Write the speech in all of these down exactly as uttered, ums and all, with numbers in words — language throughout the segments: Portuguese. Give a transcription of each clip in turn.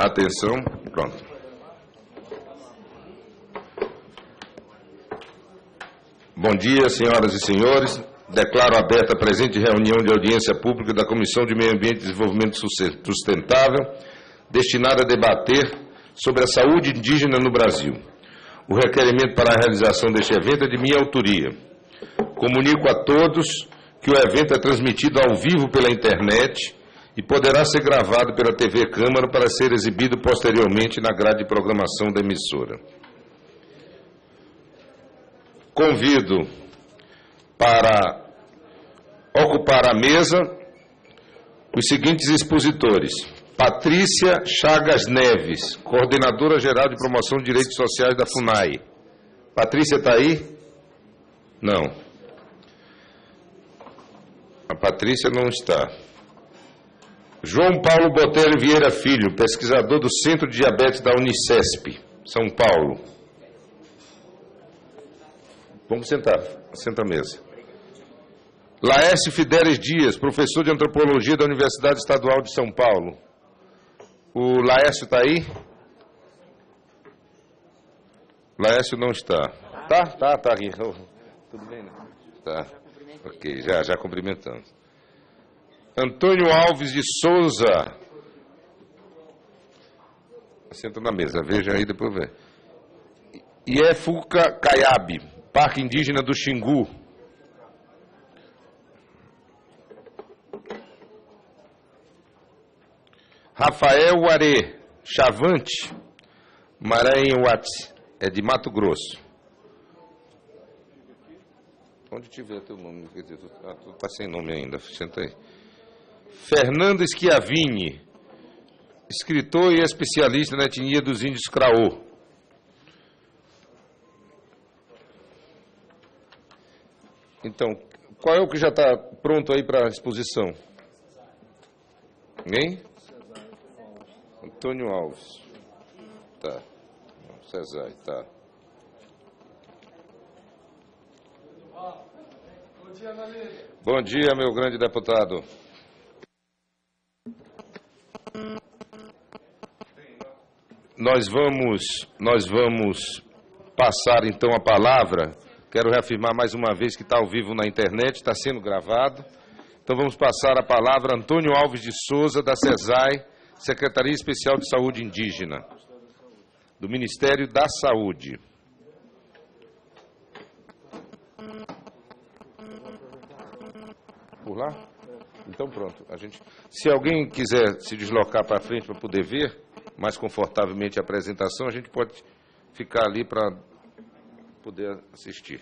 Atenção, pronto. Bom dia, senhoras e senhores. Declaro aberta a presente reunião de audiência pública da Comissão de Meio Ambiente e Desenvolvimento Sustentável, destinada a debater sobre a saúde indígena no Brasil. O requerimento para a realização deste evento é de minha autoria. Comunico a todos que o evento é transmitido ao vivo pela internet e poderá ser gravado pela T V Câmara para ser exibido posteriormente na grade de programação da emissora. Convido para ocupar a mesa os seguintes expositores. Patrícia Chagas Neves, coordenadora geral de promoção de direitos sociais da FUNAI. Patrícia está aí? Não. A Patrícia não está. João Paulo Botelho Vieira Filho, pesquisador do Centro de Diabetes da Unicesp, São Paulo. Vamos sentar, senta à mesa. Laércio Fidelis Dias, professor de Antropologia da Universidade Estadual de São Paulo. O Laércio está aí? Laércio não está. Tá, tá, tá aqui. Tudo bem, né? Tá. Ok, já, já cumprimentamos. Antônio Alves de Souza. Senta na mesa, veja aí, depois vê. Iefuca Caiabe, Parque Indígena do Xingu. Rafael Uaré, Chavante, Maranhão-Uats, é de Mato Grosso. Onde tiver teu nome? Ah, tu está sem nome ainda, senta aí. Fernando Schiavini, escritor e especialista na etnia dos índios Craô. Então, qual é o que já está pronto aí para a exposição? Ninguém? Antônio Alves. Tá. Cesar, tá. Bom dia, Bom dia, meu grande deputado. Nós vamos, nós vamos passar então a palavra. Quero reafirmar mais uma vez que está ao vivo na internet, está sendo gravado. Então vamos passar a palavra a Antônio Alves de Souza, da SESAI, Secretaria Especial de Saúde Indígena, do Ministério da Saúde. Por lá? Então pronto. A gente, se alguém quiser se deslocar para frente para poder ver mais confortavelmente a apresentação, a gente pode ficar ali para poder assistir.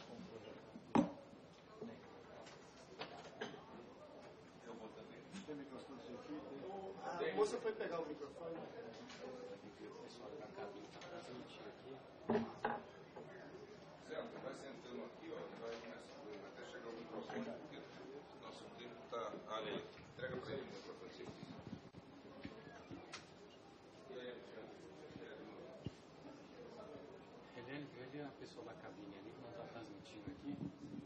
Você foi pegar o microfone? Certo, vai sentando aqui, ó, vai começando até chegar o microfone, porque nosso tempo está ali. Entrega para ele o microfone. Helene, vê a pessoa da cabine ali que não está transmitindo aqui.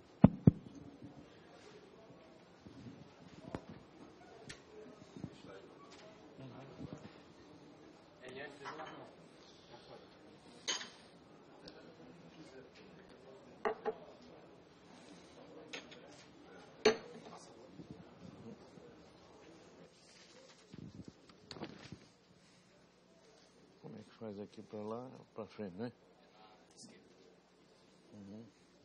Como é que faz aqui para lá, para frente, né? Uhum.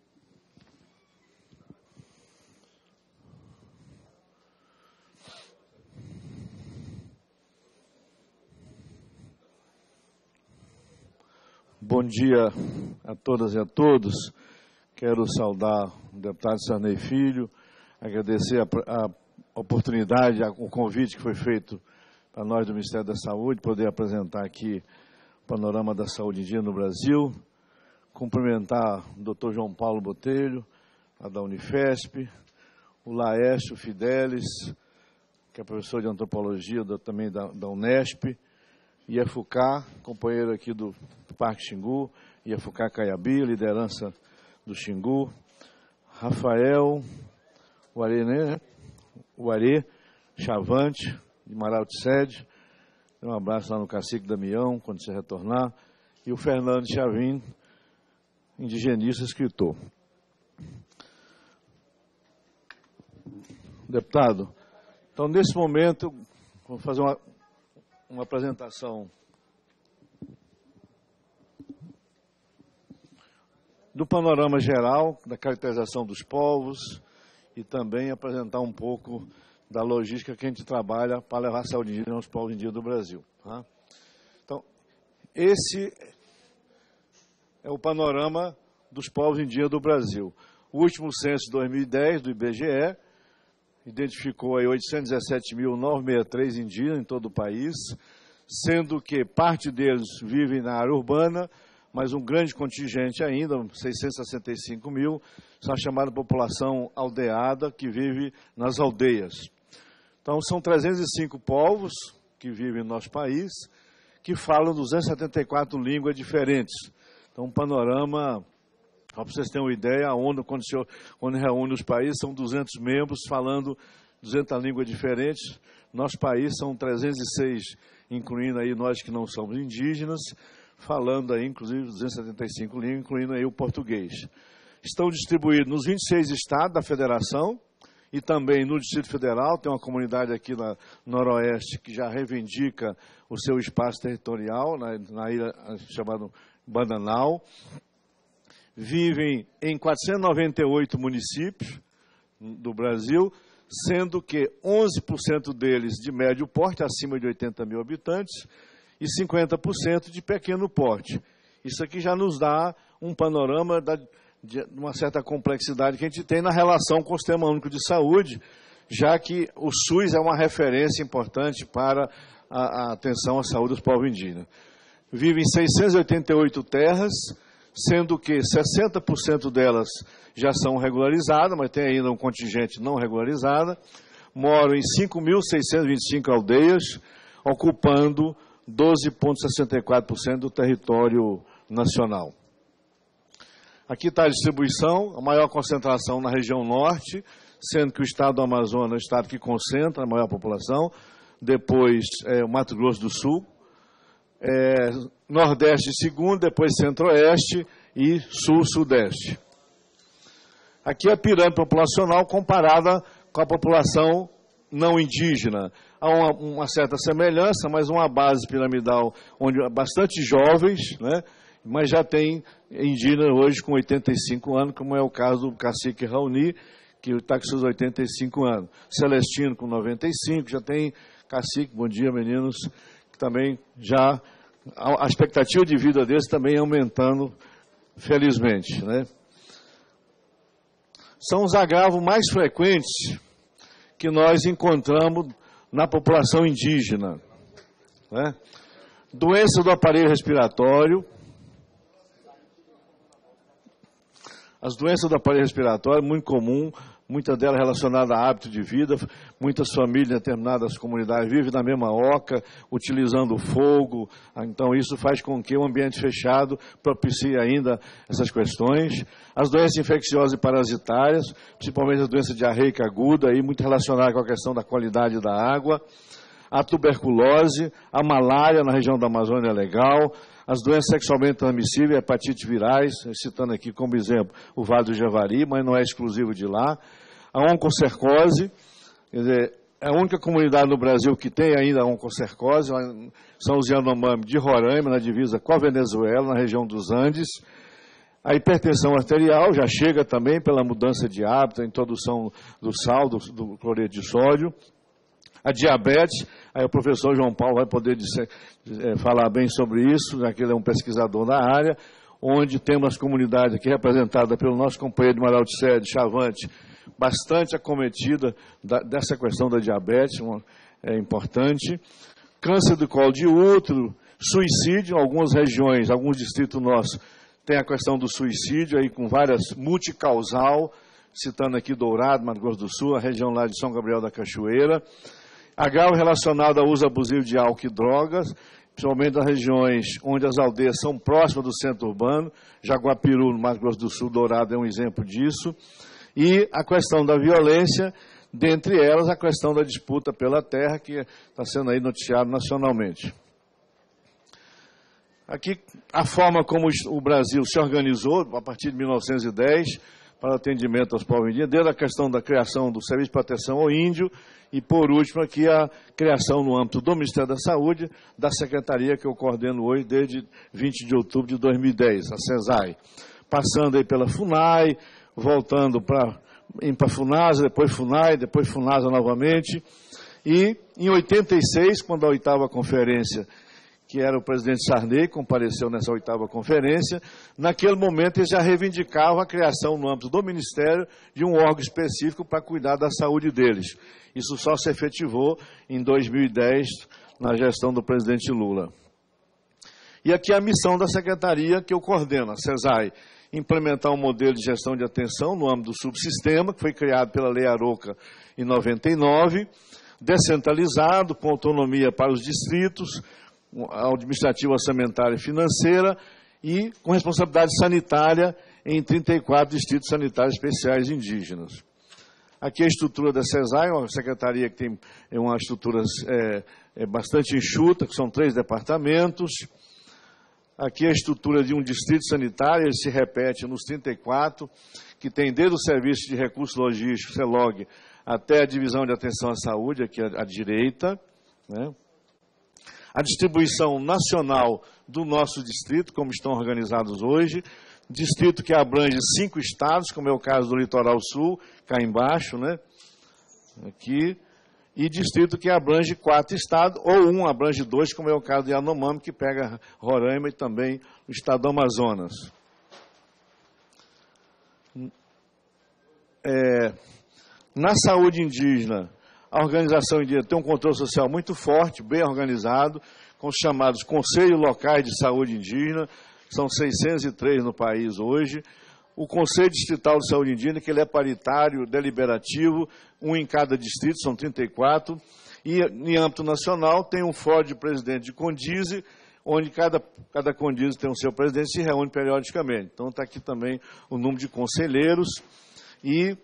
Bom dia a todas e a todos. Quero saudar o deputado Sarney Filho, agradecer a, a oportunidade, a, o convite que foi feito para nós do Ministério da Saúde, poder apresentar aqui o panorama da saúde indígena no Brasil. Cumprimentar o doutor João Paulo Botelho, lá da Unifesp, o Laércio Fidelis, que é professor de antropologia da, também da, da Unesp, Iefucá, companheiro aqui do Parque Xingu, Iefucá Caiabi, liderança do Xingu, Rafael Uaré, né? Uaré Chavante, de Marau de Sede, Um abraço lá no Cacique Damião, quando você retornar. E o Fernando Chavin, indigenista, escritor. Deputado, então, nesse momento, vou fazer uma, uma apresentação do panorama geral, da caracterização dos povos e também apresentar um pouco da logística que a gente trabalha para levar a saúde indígena aos povos indígenas do Brasil. Tá? Então, esse é o panorama dos povos indígenas do Brasil. O último censo de dois mil e dez, do I B G E, identificou aí oitocentos e dezessete mil novecentos e sessenta e três indígenas em todo o país, sendo que parte deles vivem na área urbana, mas um grande contingente ainda, seiscentos e sessenta e cinco mil, são a chamada população aldeada, que vive nas aldeias. Então, são trezentos e cinco povos que vivem no nosso país, que falam duzentas e setenta e quatro línguas diferentes. Então, um panorama, para vocês terem uma ideia, a ONU, quando, se, quando reúne os países, são duzentos membros falando duzentas línguas diferentes. Nosso país são trezentos e seis, incluindo aí nós que não somos indígenas, falando aí, inclusive, duzentas e setenta e cinco línguas, incluindo aí o português. Estão distribuídos nos vinte e seis estados da federação e também no Distrito Federal. Tem uma comunidade aqui na Noroeste que já reivindica o seu espaço territorial, na, na ilha chamada Bananal. Vivem em quatrocentos e noventa e oito municípios do Brasil, sendo que onze por cento deles de médio porte, acima de oitenta mil habitantes, e cinquenta por cento de pequeno porte. Isso aqui já nos dá um panorama da, de uma certa complexidade que a gente tem na relação com o Sistema Único de Saúde, já que o SUS é uma referência importante para a, a atenção à saúde dos povos indígenas. Vivem em seiscentas e oitenta e oito terras, sendo que sessenta por cento delas já são regularizadas, mas tem ainda um contingente não regularizado. Moram em cinco mil seiscentas e vinte e cinco aldeias, ocupando doze vírgula sessenta e quatro por cento do território nacional. Aqui está a distribuição, a maior concentração na região norte, sendo que o estado do Amazonas é o estado que concentra a maior população, depois é, o Mato Grosso do Sul, é, Nordeste segundo, depois Centro-Oeste e Sul-Sudeste. Aqui é a pirâmide populacional comparada com a população não indígena. Há uma, uma certa semelhança, mas uma base piramidal onde há bastante jovens, né, mas já tem indígena hoje com oitenta e cinco anos, como é o caso do cacique Raoni, que está com seus oitenta e cinco anos. Celestino com noventa e cinco, já tem cacique, bom dia meninos, que também já, a expectativa de vida deles também aumentando, felizmente, né. São os agravos mais frequentes que nós encontramos na população indígena, né? Doença do aparelho respiratório. As doenças do aparelho respiratório, muito comum, muitas delas relacionadas a hábito de vida. Muitas famílias em determinadas comunidades vivem na mesma oca, utilizando fogo. Então, isso faz com que o ambiente fechado propicie ainda essas questões. As doenças infecciosas e parasitárias, principalmente a doença diarreica aguda, aí, muito relacionada com a questão da qualidade da água. A tuberculose, a malária na região da Amazônia Legal, as doenças sexualmente transmissíveis, hepatite virais, citando aqui como exemplo o Vale do Javari, mas não é exclusivo de lá. A oncocercose, quer dizer, é a única comunidade no Brasil que tem ainda a oncocercose, são os Yanomami de Roraima, na divisa com a Venezuela, na região dos Andes. A hipertensão arterial já chega também pela mudança de hábito, a introdução do sal, do, do cloreto de sódio. A diabetes, aí o professor João Paulo vai poder dizer, é, falar bem sobre isso, já que ele é um pesquisador da área, onde temos as comunidades aqui representadas pelo nosso companheiro de Maralticé, de Chavante, bastante acometida da, dessa questão da diabetes, uma, é importante. Câncer do colo de útero, suicídio, em algumas regiões, alguns distritos nossos, tem a questão do suicídio, aí com várias multicausal, citando aqui Dourado, Mato Grosso do Sul, a região lá de São Gabriel da Cachoeira. Agravo relacionado ao uso abusivo de álcool e drogas, principalmente nas regiões onde as aldeias são próximas do centro urbano. Jaguapiru, no Mato Grosso do Sul, Dourado é um exemplo disso. E a questão da violência dentre elas a questão da disputa pela terra, que está sendo aí noticiado nacionalmente. Aqui, a forma como o Brasil se organizou, a partir de mil novecentos e dez, para atendimento aos povos indígenas, desde a questão da criação do Serviço de Proteção ao Índio, e, por último, aqui a criação no âmbito do Ministério da Saúde, da secretaria que eu coordeno hoje, desde vinte de outubro de dois mil e dez, a CESAI. Passando aí pela FUNAI, voltando para a FUNASA, depois FUNAI, depois FUNASA novamente. E, em oitenta e seis, quando a oitava conferência, que era o presidente Sarney, compareceu nessa oitava conferência, naquele momento ele já reivindicava a criação no âmbito do Ministério de um órgão específico para cuidar da saúde deles. Isso só se efetivou em dois mil e dez, na gestão do presidente Lula. E aqui a missão da secretaria que eu coordeno, a CESAI, implementar um modelo de gestão de atenção no âmbito do subsistema, que foi criado pela Lei Arouca em noventa e nove, descentralizado, com autonomia para os distritos, administrativa, orçamentária e financeira, e com responsabilidade sanitária em trinta e quatro distritos sanitários especiais indígenas. Aqui a estrutura da CESAI, uma secretaria que tem uma estrutura é, é bastante enxuta, que são três departamentos. Aqui a estrutura de um distrito sanitário, ele se repete nos trinta e quatro, que tem desde o Serviço de Recursos Logísticos, CELOG, até a Divisão de Atenção à Saúde, aqui à direita, né? A distribuição nacional do nosso distrito, como estão organizados hoje, distrito que abrange cinco estados, como é o caso do Litoral Sul, cá embaixo, né? Aqui, e distrito que abrange quatro estados, ou um abrange dois, como é o caso de Yanomami, que pega Roraima e também o estado do Amazonas. É, na saúde indígena, a organização indígena tem um controle social muito forte, bem organizado, com os chamados Conselhos Locais de Saúde Indígena, são seiscentos e três no país hoje. O Conselho Distrital de Saúde Indígena, que ele é paritário, deliberativo, um em cada distrito, são trinta e quatro. E, em âmbito nacional, tem um fórum de presidente de Condize, onde cada, cada Condize tem o seu presidente e se reúne periodicamente. Então, está aqui também o número de conselheiros e...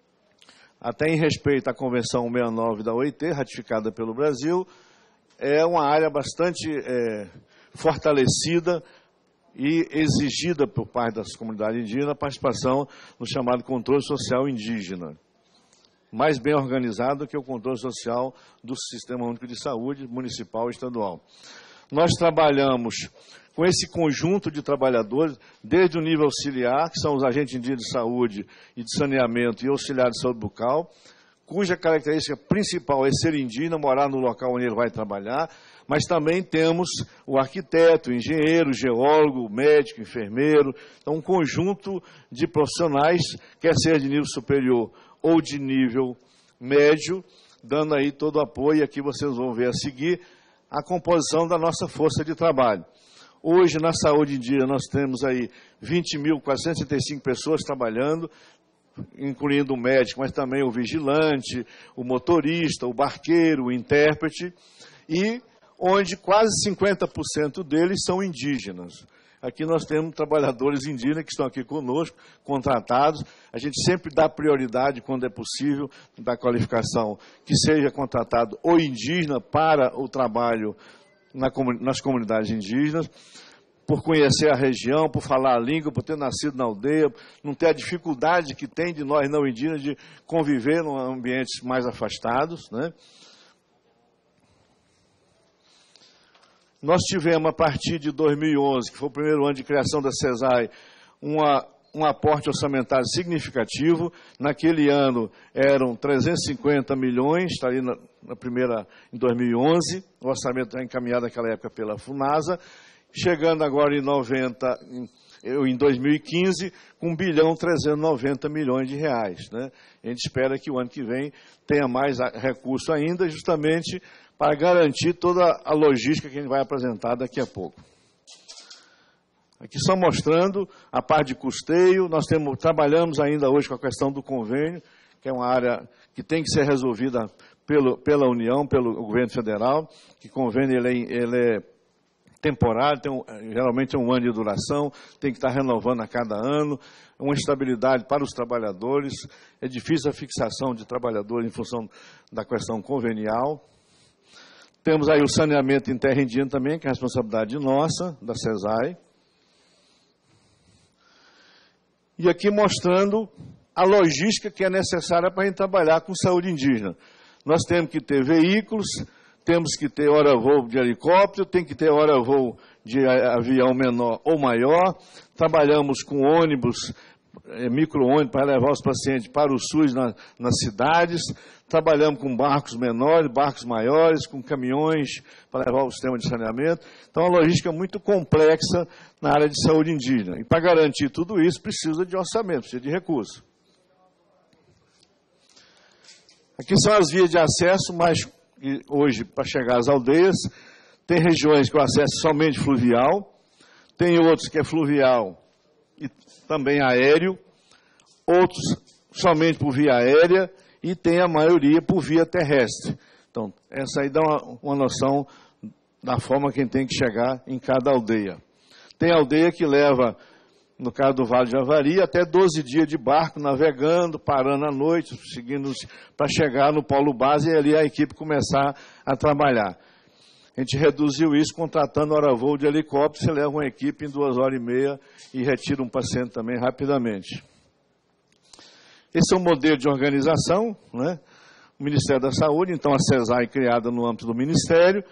até em respeito à Convenção cento e sessenta e nove da O I T, ratificada pelo Brasil, é uma área bastante é, fortalecida e exigida por parte das comunidades indígenas a participação no chamado controle social indígena, mais bem organizado que o controle social do Sistema Único de Saúde municipal e estadual. Nós trabalhamos com esse conjunto de trabalhadores, desde o nível auxiliar, que são os agentes indígenas de saúde e de saneamento e auxiliar de saúde bucal, cuja característica principal é ser indígena, morar no local onde ele vai trabalhar, mas também temos o arquiteto, o engenheiro, o geólogo, o médico, o enfermeiro, então um conjunto de profissionais, quer seja de nível superior ou de nível médio, dando aí todo o apoio, e aqui vocês vão ver a seguir a composição da nossa força de trabalho. Hoje, na saúde indígena, nós temos aí vinte mil quatrocentas e setenta e cinco pessoas trabalhando, incluindo o médico, mas também o vigilante, o motorista, o barqueiro, o intérprete, e onde quase cinquenta por cento deles são indígenas. Aqui nós temos trabalhadores indígenas que estão aqui conosco, contratados. A gente sempre dá prioridade, quando é possível, da qualificação, que seja contratado o indígena para o trabalho na, nas comunidades indígenas, por conhecer a região, por falar a língua, por ter nascido na aldeia, não ter a dificuldade que tem de nós não indígenas de conviver em ambientes mais afastados, né? Nós tivemos, a partir de dois mil e onze, que foi o primeiro ano de criação da CESAI, uma, um aporte orçamentário significativo. Naquele ano eram trezentos e cinquenta milhões, está aí na, na primeira, em dois mil e onze, o orçamento é encaminhado naquela época pela FUNASA, chegando agora em, noventa, em, em dois mil e quinze, com um bilhão trezentos e noventa milhões de reais, né? A gente espera que o ano que vem tenha mais recurso ainda, justamente para garantir toda a logística que a gente vai apresentar daqui a pouco. Aqui só mostrando a parte de custeio, nós temos, trabalhamos ainda hoje com a questão do convênio, que é uma área que tem que ser resolvida pelo, pela União, pelo governo federal, que convênio ele é, ele é temporário, tem um, geralmente é um ano de duração, tem que estar renovando a cada ano, uma estabilidade para os trabalhadores, é difícil a fixação de trabalhadores em função da questão convenial. Temos aí o saneamento em terra indígena também, que é a responsabilidade nossa, da CESAI. E aqui mostrando a logística que é necessária para a gente trabalhar com saúde indígena. Nós temos que ter veículos, temos que ter hora-voo de helicóptero, tem que ter hora-voo de avião menor ou maior. Trabalhamos com ônibus, micro-ônibus, para levar os pacientes para o SUS na, nas cidades. Trabalhamos com barcos menores, barcos maiores, com caminhões para levar o sistema de saneamento. Então, a logística é muito complexa na área de saúde indígena. E, para garantir tudo isso, precisa de orçamento, precisa de recursos. Aqui são as vias de acesso, mas hoje, para chegar às aldeias, tem regiões que o acesso é somente fluvial, tem outros que é fluvial e também aéreo, outros somente por via aérea e tem a maioria por via terrestre. Então, essa aí dá uma, uma noção da forma que a gente tem que chegar em cada aldeia. Tem aldeia que leva, no caso do Vale de Javari, até doze dias de barco, navegando, parando à noite, seguindo para chegar no polo base e ali a equipe começar a trabalhar. A gente reduziu isso contratando hora-voo de helicóptero, você leva uma equipe em duas horas e meia e retira um paciente também rapidamente. Esse é um modelo de organização, né? O Ministério da Saúde, então a CESAI criada no âmbito do Ministério,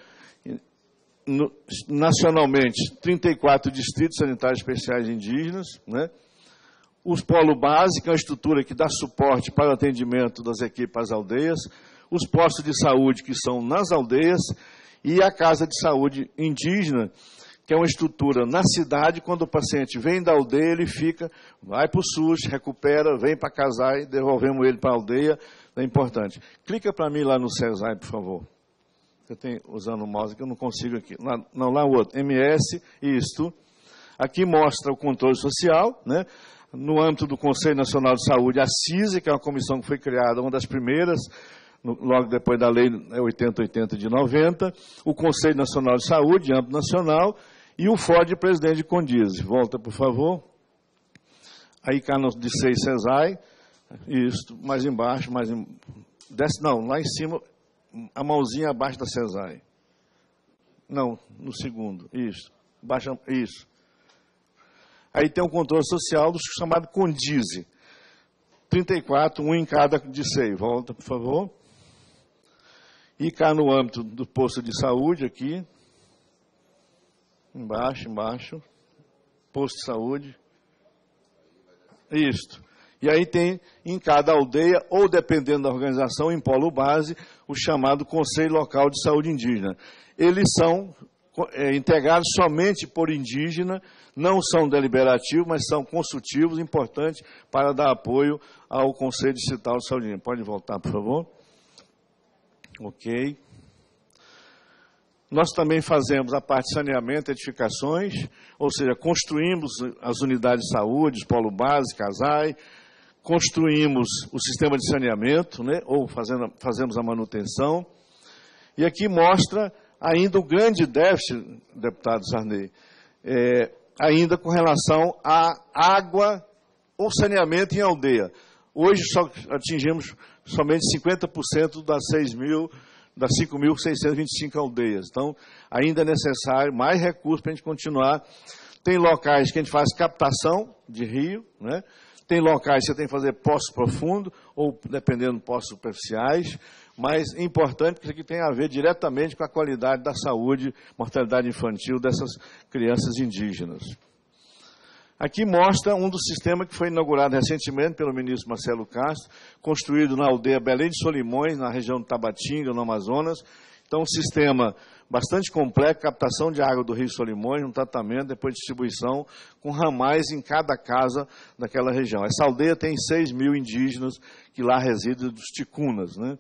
no, nacionalmente, trinta e quatro distritos sanitários especiais indígenas, né? Os polo base, que é uma estrutura que dá suporte para o atendimento das equipes às aldeias, os postos de saúde, que são nas aldeias, e a Casa de Saúde Indígena, que é uma estrutura na cidade, quando o paciente vem da aldeia, ele fica, vai para o SUS, recupera, vem para casar e devolvemos ele para a aldeia, é importante. Clica para mim lá no CESAI, por favor. Eu tenho, usando o mouse que eu não consigo aqui. Lá, não, lá o outro, M S, isto. Aqui mostra o controle social, né? No âmbito do Conselho Nacional de Saúde, a CISI, que é uma comissão que foi criada, uma das primeiras, no, logo depois da lei oitenta oitenta de noventa, o Conselho Nacional de Saúde, de âmbito nacional, e o F O D, presidente de Condise. Volta, por favor. Aí cá no de seis CESAI, isso, mais embaixo, mais em, desce, não, lá em cima, a mãozinha abaixo da CESAI. Não, no segundo, isso, baixa, isso. Aí tem o controle social do chamado Condise. trinta e quatro, um em cada de seis. Volta, por favor. E cá no âmbito do posto de saúde, aqui. Embaixo, embaixo. Posto de saúde. Isso. E aí tem em cada aldeia, ou dependendo da organização, em polo base, o chamado Conselho Local de Saúde Indígena. Eles são é, integrados somente por indígena, não são deliberativos, mas são consultivos, importantes para dar apoio ao Conselho Distrital de Saúde Indígena. Pode voltar, por favor. Ok. Nós também fazemos a parte de saneamento, edificações, ou seja, construímos as unidades de saúde, os polo base, CASAI, construímos o sistema de saneamento, né, ou fazendo, fazemos a manutenção. E aqui mostra ainda o grande déficit, deputado Sarney, é, ainda com relação à água ou saneamento em aldeia. Hoje só atingimos somente cinquenta por cento das seis mil, das cinco mil seiscentas e vinte e cinco aldeias. Então, ainda é necessário mais recursos para a gente continuar. Tem locais que a gente faz captação de rio, né? Tem locais que você tem que fazer poços profundos, ou, dependendo, poços superficiais, mas é importante que isso aqui tenha a ver diretamente com a qualidade da saúde, mortalidade infantil dessas crianças indígenas. Aqui mostra um dos sistemas que foi inaugurado recentemente pelo ministro Marcelo Castro, construído na aldeia Belém de Solimões, na região de Tabatinga, no Amazonas. Então, um sistema bastante complexo, captação de água do Rio Solimões, um tratamento, depois distribuição, com ramais em cada casa daquela região. Essa aldeia tem seis mil indígenas que lá residem, dos ticunas, né?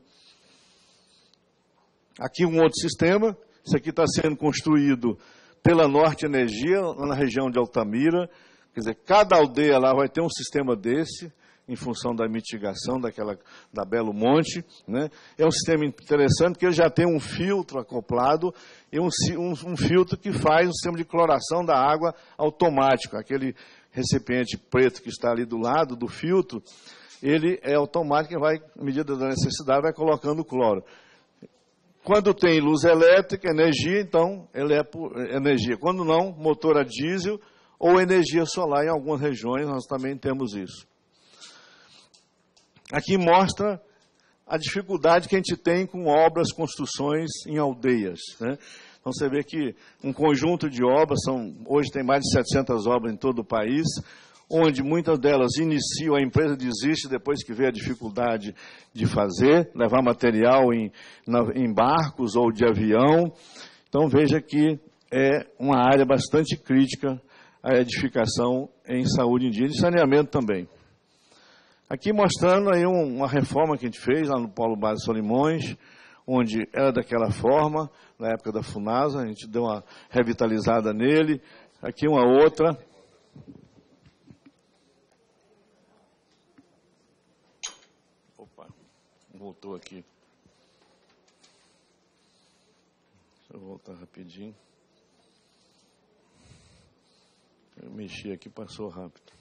Aqui um outro sistema, isso aqui está sendo construído pela Norte Energia, na região de Altamira. Quer dizer, cada aldeia lá vai ter um sistema desse, em função da mitigação daquela, da Belo Monte, né? É um sistema interessante porque ele já tem um filtro acoplado e um, um, um filtro que faz um sistema de cloração da água automático. Aquele recipiente preto que está ali do lado do filtro, ele é automático e vai, à medida da necessidade, vai colocando cloro. Quando tem luz elétrica, energia, então ele é por energia. Quando não, motor a diesel ou energia solar. Em algumas regiões nós também temos isso. Aqui mostra a dificuldade que a gente tem com obras, construções em aldeias, né? Então você vê que um conjunto de obras, são, hoje tem mais de setecentas obras em todo o país, onde muitas delas iniciam, a empresa desiste depois que vê a dificuldade de fazer, levar material em, na, em barcos ou de avião. Então veja que é uma área bastante crítica a edificação em saúde indígena e saneamento também. Aqui mostrando aí um, uma reforma que a gente fez lá no Polo Base Solimões, onde era daquela forma, na época da FUNASA, a gente deu uma revitalizada nele. Aqui uma outra. Opa, voltou aqui. Deixa eu voltar rapidinho. Eu mexi aqui, passou rápido.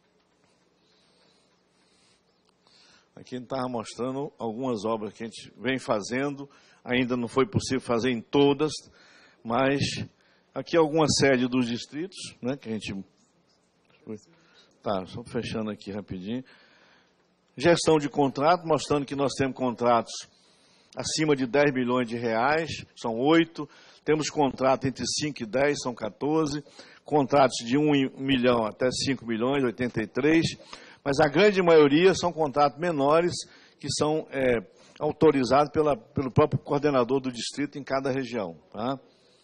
Aqui a gente estava mostrando algumas obras que a gente vem fazendo, ainda não foi possível fazer em todas, mas aqui alguma sede dos distritos, né, que a gente... Tá, só fechando aqui rapidinho. Gestão de contrato, mostrando que nós temos contratos acima de dez milhões de reais, são oito. Temos contrato entre cinco e dez, são quatorze. Contratos de um milhão até cinco milhões, oitenta e três. Mas a grande maioria são contratos menores que são é, autorizados pela, pelo próprio coordenador do distrito em cada região. Tá?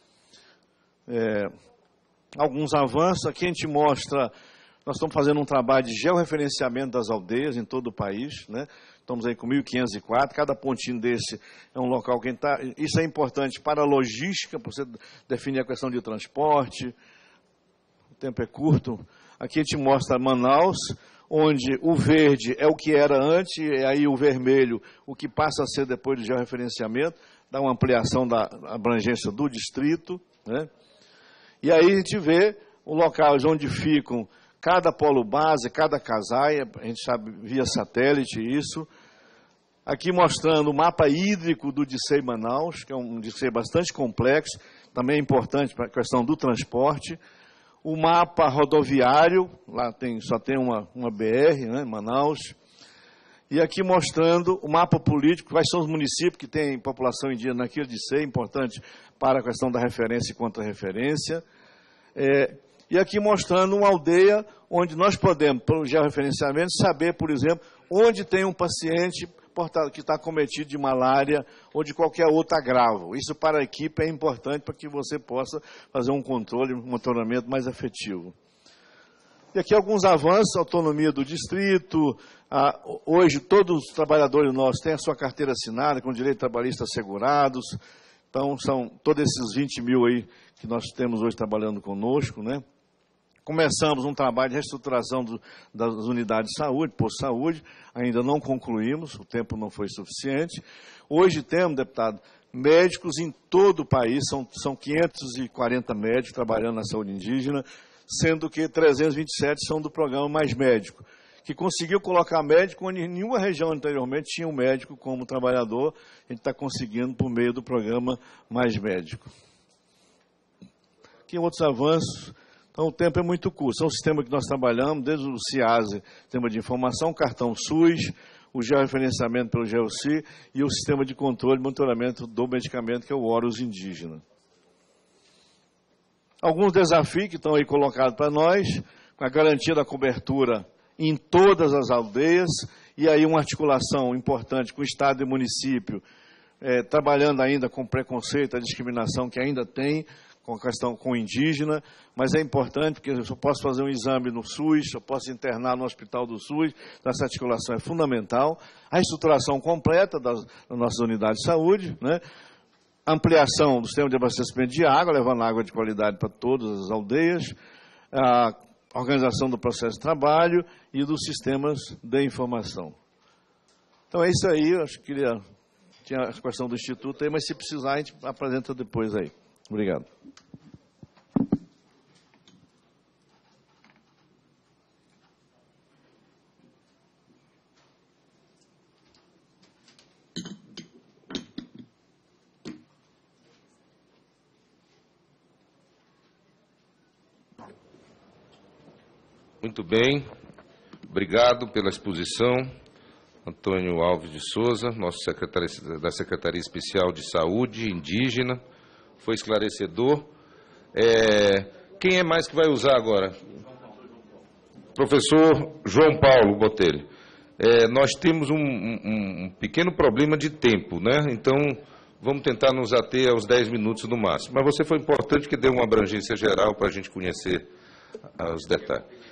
É, alguns avanços, aqui a gente mostra, nós estamos fazendo um trabalho de georreferenciamento das aldeias em todo o país, né? Estamos aí com mil quinhentos e quatro, cada pontinho desse é um local que está... Isso é importante para a logística, para você definir a questão de transporte. O tempo é curto. Aqui a gente mostra Manaus, onde o verde é o que era antes, e aí o vermelho, o que passa a ser depois do georreferenciamento, dá uma ampliação da abrangência do distrito, né? E aí a gente vê o local onde ficam cada polo base, cada casaia, a gente sabe via satélite isso. Aqui mostrando o mapa hídrico do Dicei Manaus, que é um Dicei bastante complexo, também é importante para a questão do transporte. O mapa rodoviário, lá tem, só tem uma, uma B R, né, Manaus. E aqui mostrando o mapa político, quais são os municípios que têm população indígena naquele de ser, importante para a questão da referência e contra-referência. É, e aqui mostrando uma aldeia onde nós podemos, pelo georreferenciamento, saber, por exemplo, onde tem um paciente que está cometido de malária ou de qualquer outro agravo. Isso para a equipe é importante para que você possa fazer um controle, um monitoramento mais efetivo. E aqui alguns avanços, autonomia do distrito. Ah, hoje todos os trabalhadores nossos têm a sua carteira assinada, com direito trabalhista assegurados. Então são todos esses vinte mil aí que nós temos hoje trabalhando conosco, né? Começamos um trabalho de reestruturação do, das unidades de saúde, posto-saúde, ainda não concluímos, o tempo não foi suficiente. Hoje temos, deputado, médicos em todo o país, são, são quinhentos e quarenta médicos trabalhando na saúde indígena, sendo que trezentos e vinte e sete são do programa Mais Médico, que conseguiu colocar médico onde nenhuma região anteriormente tinha um médico como trabalhador, a gente está conseguindo por meio do programa Mais Médico. Aqui outros avanços. Então, o tempo é muito curto. É um sistema que nós trabalhamos, desde o CIASE, sistema de informação, cartão SUS, o georreferenciamento pelo GeoCi e o sistema de controle e monitoramento do medicamento, que é o Horus indígena. Alguns desafios que estão aí colocados para nós, com a garantia da cobertura em todas as aldeias, e aí uma articulação importante com o Estado e município, é, trabalhando ainda com preconceito, a discriminação que ainda tem, com a questão com o indígena, mas é importante porque eu só posso fazer um exame no SUS, só posso internar no hospital do SUS, então essa articulação é fundamental. A estruturação completa das, das nossas unidades de saúde, né? Ampliação do sistema de abastecimento de água, levando água de qualidade para todas as aldeias, a organização do processo de trabalho e dos sistemas de informação. Então é isso aí, eu acho que queria, tinha a questão do Instituto aí, mas se precisar a gente apresenta depois aí. Obrigado. Muito bem, obrigado pela exposição, Antônio Alves de Souza, nosso secretário da Secretaria Especial de Saúde Indígena, foi esclarecedor. É, quem é mais que vai usar agora? Professor João Paulo Botelho. É, nós temos um, um, um pequeno problema de tempo, né? Então, vamos tentar nos ater aos dez minutos no máximo. Mas você foi importante que deu uma abrangência geral para a gente conhecer os detalhes.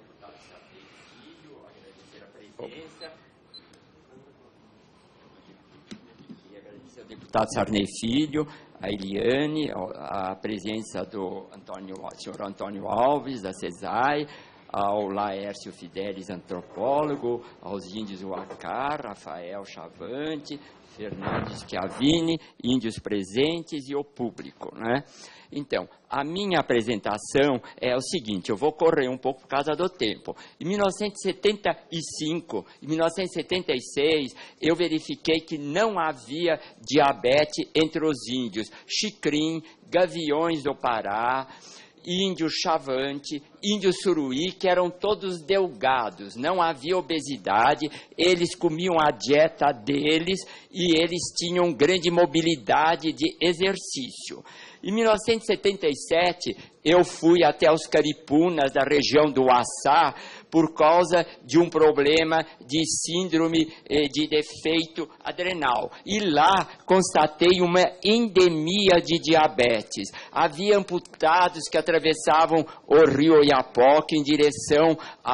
Deputado Sarney Filho, a Eliane, a presença do Antônio, senhor Antônio Alves, da CESAI, ao Laércio Fidelis, antropólogo, aos índios Uacar, Rafael Chavante, Fernandes Chiavini, índios presentes e o público, né? Então, a minha apresentação é o seguinte, eu vou correr um pouco por causa do tempo. Em mil novecentos e setenta e cinco, em mil novecentos e setenta e seis, eu verifiquei que não havia diabetes entre os índios Xicrim, Gaviões do Pará, índio Chavante, índio Suruí, que eram todos delgados, não havia obesidade, eles comiam a dieta deles e eles tinham grande mobilidade de exercício. Em mil novecentos e setenta e sete, eu fui até os Caripunas, da região do Açá, por causa de um problema de síndrome de defeito adrenal. E lá constatei uma endemia de diabetes. Havia amputados que atravessavam o rio Oiapoque em direção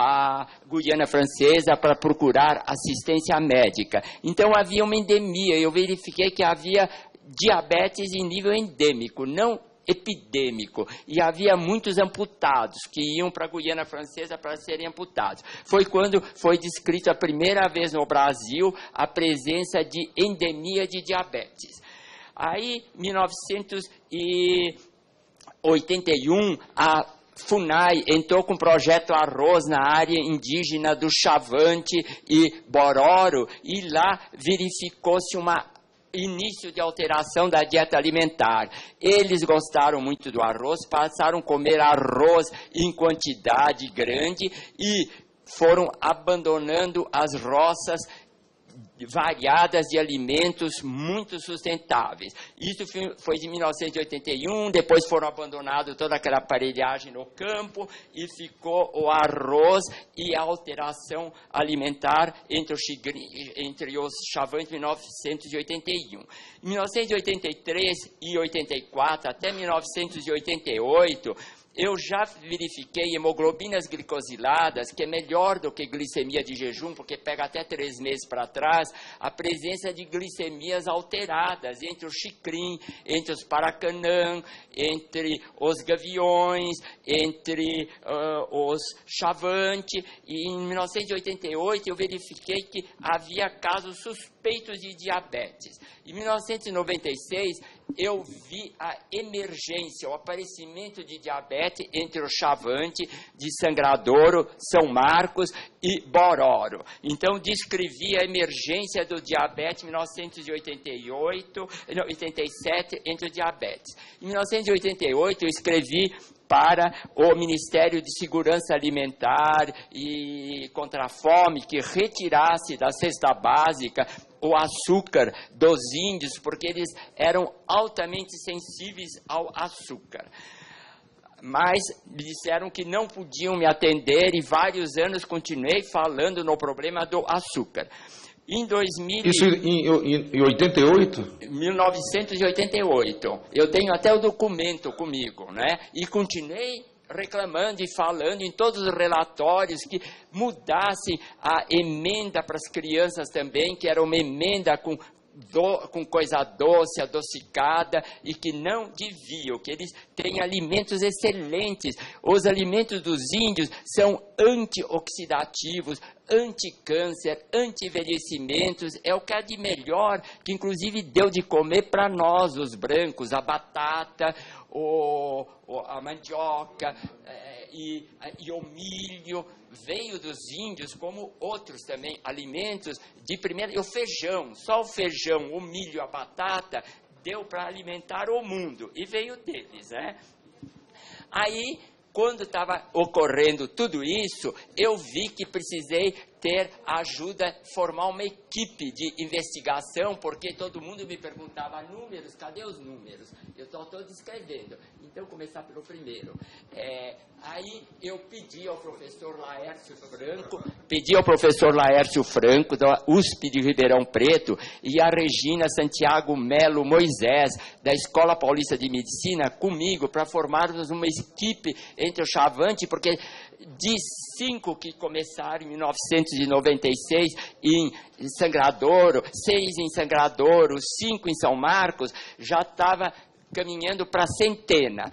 à Guiana Francesa para procurar assistência médica. Então havia uma endemia, eu verifiquei que havia diabetes em nível endêmico, não epidêmico, e havia muitos amputados que iam para a Guiana Francesa para serem amputados. Foi quando foi descrito a primeira vez no Brasil a presença de endemia de diabetes. Aí, em mil novecentos e oitenta e um, a FUNAI entrou com o projeto Arroz na área indígena do Chavante e Bororo, e lá verificou-se uma início de alteração da dieta alimentar. Eles gostaram muito do arroz, passaram a comer arroz em quantidade grande e foram abandonando as roças variadas de alimentos muito sustentáveis. Isso foi de mil novecentos e oitenta e um, depois foram abandonados toda aquela aparelhagem no campo e ficou o arroz e a alteração alimentar entre os, entre os chavantes em mil novecentos e oitenta e um. Em mil novecentos e oitenta e três e oitenta e quatro até mil novecentos e oitenta e oito, eu já verifiquei hemoglobinas glicosiladas, que é melhor do que glicemia de jejum, porque pega até três meses para trás, a presença de glicemias alteradas entre o Xicrim, entre os Paracanã, entre os Gaviões, entre uh, os Chavante. E em mil novecentos e oitenta e oito eu verifiquei que havia casos suspeitos de diabetes. Em mil novecentos e noventa e seis, eu vi a emergência, o aparecimento de diabetes entre o Chavante, de Sangradouro, São Marcos e Bororo. Então, descrevi a emergência do diabetes em mil novecentos e oitenta e oito, oitenta e sete entre o diabetes. Em mil novecentos e oitenta e oito, eu escrevi para o Ministério de Segurança Alimentar e contra a Fome que retirasse da cesta básica o açúcar dos índios, porque eles eram altamente sensíveis ao açúcar. Mas me disseram que não podiam me atender e vários anos continuei falando no problema do açúcar. Em dois mil... Isso em, em, em oitenta e oito? mil novecentos e oitenta e oito. Eu tenho até o documento comigo, né? E continuei reclamando e falando em todos os relatórios que mudasse a emenda para as crianças também, que era uma emenda com do, com coisa doce, adocicada, e que não deviam, que eles têm alimentos excelentes. Os alimentos dos índios são antioxidativos, anticâncer, anti-envelhecimentos, é o que há de melhor, que inclusive deu de comer para nós, os brancos, a batata, o, o, a mandioca é, e, e o milho, veio dos índios, como outros também alimentos de primeira, e o feijão, só o feijão, o milho, a batata, deu para alimentar o mundo, e veio deles, né? Aí, quando estava ocorrendo tudo isso, eu vi que precisei ter ajuda, formar uma equipe de investigação, porque todo mundo me perguntava números, cadê os números? Eu estou descrevendo. Então, começar pelo primeiro. É, aí, eu pedi ao professor Laércio Franco, pedi ao professor Laércio Franco, da U S P de Ribeirão Preto, e a Regina Santiago Melo Moisés, da Escola Paulista de Medicina, comigo, para formarmos uma equipe entre o Chavante, porque de cinco que começaram em mil novecentos e noventa e seis em Sangradouro, seis em Sangradouro, cinco em São Marcos, já estava caminhando para a centena.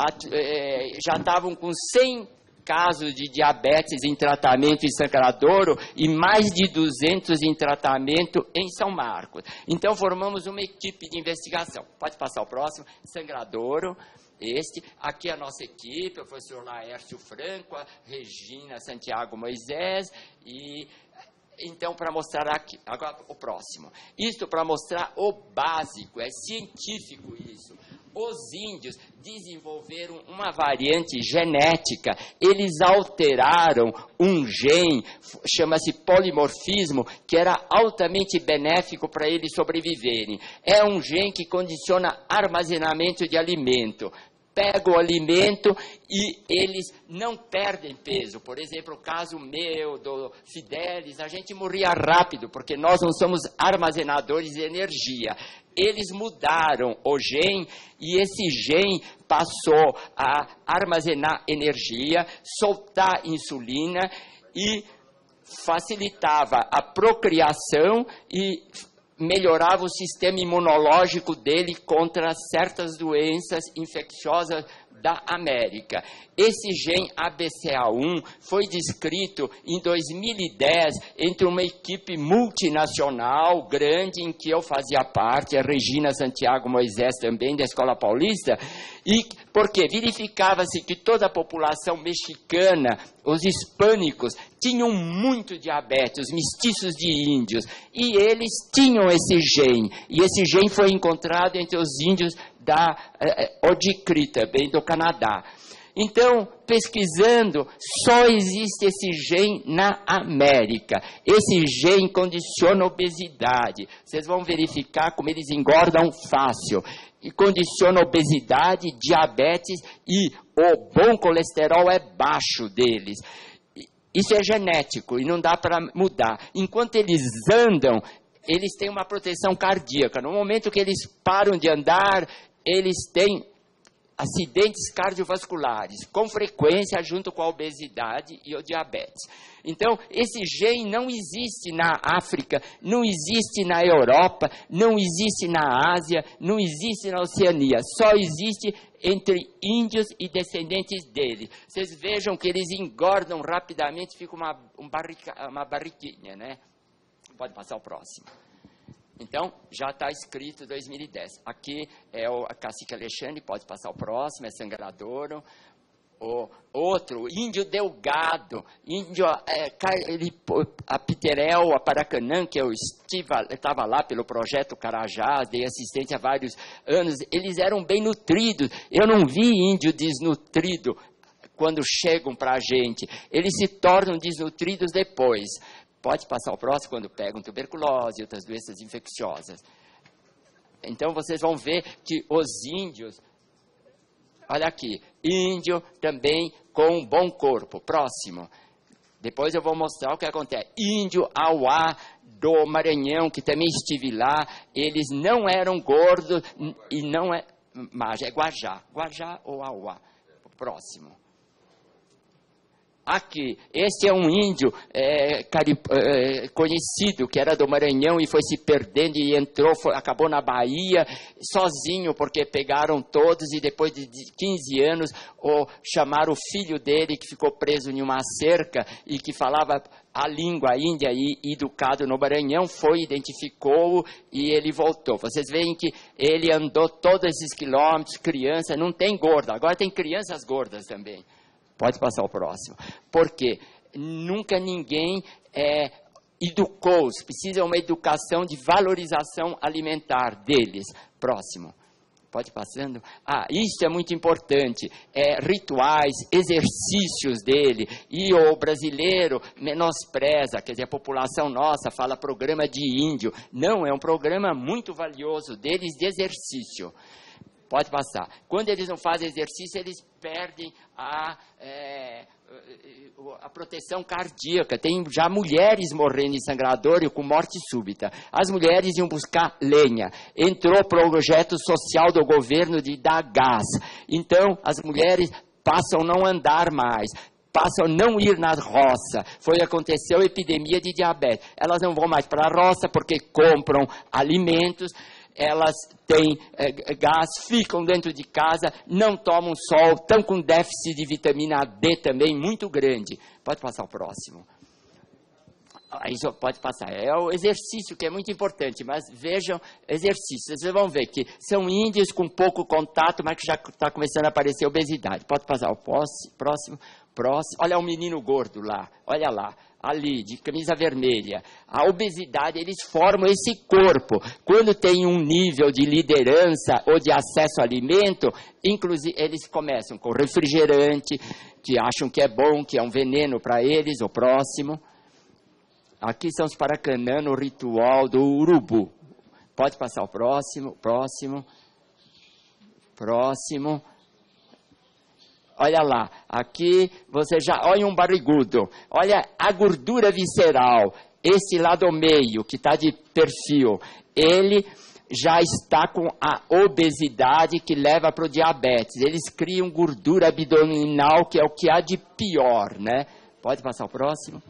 Já estavam com cem casos de diabetes em tratamento em Sangradouro e mais de duzentos em tratamento em São Marcos. Então, formamos uma equipe de investigação. Pode passar o próximo. Sangradouro. Este, aqui a nossa equipe, o professor Laércio Franco, a Regina Santiago Moisés, e então para mostrar aqui, agora o próximo. Isto para mostrar o básico, é científico isso. Os índios desenvolveram uma variante genética, eles alteraram um gene, chama-se polimorfismo, que era altamente benéfico para eles sobreviverem. É um gene que condiciona armazenamento de alimento. Pega o alimento e eles não perdem peso. Por exemplo, o caso meu, do Fidelis, a gente morria rápido, porque nós não somos armazenadores de energia. Eles mudaram o gene e esse gene passou a armazenar energia, soltar insulina e facilitava a procriação e melhorava o sistema imunológico dele contra certas doenças infecciosas da América. Esse gene A B C A um foi descrito em dois mil e dez entre uma equipe multinacional grande em que eu fazia parte, a Regina Santiago Moisés também, da Escola Paulista, e porque verificava-se que toda a população mexicana, os hispânicos, tinham muito diabetes, os mestiços de índios, e eles tinham esse gene, e esse gene foi encontrado entre os índios da eh, Odicri, também do Canadá. Então, pesquisando, só existe esse gene na América. Esse gene condiciona a obesidade. Vocês vão verificar como eles engordam fácil. E condiciona a obesidade, diabetes e o bom colesterol é baixo deles. Isso é genético e não dá para mudar. Enquanto eles andam, eles têm uma proteção cardíaca. No momento que eles param de andar, eles têm acidentes cardiovasculares, com frequência junto com a obesidade e o diabetes. Então, esse gene não existe na África, não existe na Europa, não existe na Ásia, não existe na Oceania, só existe entre índios e descendentes deles. Vocês vejam que eles engordam rapidamente, fica uma, um barrica, uma barriguinha, né? Pode passar o próximo. Então, já está escrito dois mil e dez. Aqui é o cacique Alexandre, pode passar o próximo, é Sangradouro. O outro, índio delgado, índio, é, ele, a Piterel, a Paracanã, que eu estava lá pelo projeto Carajás, dei assistência há vários anos, eles eram bem nutridos. Eu não vi índio desnutrido quando chegam para a gente. Eles se tornam desnutridos depois. Pode passar o próximo quando pegam tuberculose e outras doenças infecciosas. Então, vocês vão ver que os índios, olha aqui, índio também com um bom corpo. Próximo. Depois eu vou mostrar o que acontece. Índio Auá do Maranhão, que também estive lá, eles não eram gordos e não é... Mas é Guajá. Guajá ou Auá. Próximo. Aqui, esse é um índio é, cari, é, conhecido, que era do Maranhão e foi se perdendo e entrou, foi, acabou na Bahia, sozinho, porque pegaram todos e depois de quinze anos o, chamaram o filho dele, que ficou preso em uma cerca e que falava a língua índia e educado no Maranhão, foi, identificou-o e ele voltou. Vocês veem que ele andou todos esses quilômetros, criança, não tem gorda, agora tem crianças gordas também. Pode passar o próximo. Porque nunca ninguém é, educou-os. Precisa uma educação de valorização alimentar deles. Próximo. Pode passando. Ah, isso é muito importante. É, rituais, exercícios dele. E o brasileiro menospreza, quer dizer, a população nossa fala programa de índio. Não, é um programa muito valioso deles de exercício. Pode passar. Quando eles não fazem exercício, eles perdem a, é, a proteção cardíaca. Tem já mulheres morrendo em sangradouro com morte súbita. As mulheres iam buscar lenha. Entrou o projeto social do governo de dar gás. Então, as mulheres passam a não andar mais. Passam a não ir na roça. Foi, aconteceu a epidemia de diabetes. Elas não vão mais para a roça porque compram alimentos. Elas têm é, gás, ficam dentro de casa, não tomam sol, estão com déficit de vitamina D também muito grande. Pode passar o próximo. Isso pode passar. É o exercício que é muito importante, mas vejam exercícios. Vocês vão ver que são índios com pouco contato, mas que já está começando a aparecer obesidade. Pode passar o próximo, próximo. Olha o menino gordo lá, olha lá. Ali, de camisa vermelha, a obesidade, eles formam esse corpo. Quando tem um nível de liderança ou de acesso ao alimento, inclusive, eles começam com refrigerante, que acham que é bom, que é um veneno para eles, o próximo. Aqui são os Paracanã, o ritual do urubu. Pode passar o próximo, próximo, próximo. Olha lá, aqui você já, olha um barrigudo, olha a gordura visceral, esse lá do meio, que está de perfil, ele já está com a obesidade que leva para o diabetes. Eles criam gordura abdominal, que é o que há de pior, né? Pode passar o próximo.